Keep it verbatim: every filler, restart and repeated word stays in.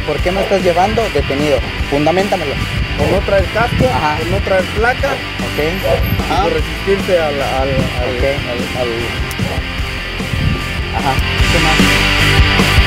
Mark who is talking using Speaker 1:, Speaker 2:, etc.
Speaker 1: ¿por qué me estás llevando detenido? Fundamentamelo.
Speaker 2: Por no traer casco,
Speaker 1: Ajá.
Speaker 2: por no traer placa,
Speaker 1: Ok.
Speaker 2: y
Speaker 1: Ah,
Speaker 2: por resistirse al, al, al,
Speaker 1: Ok.
Speaker 2: al- al-
Speaker 1: ajá. ¿Qué más?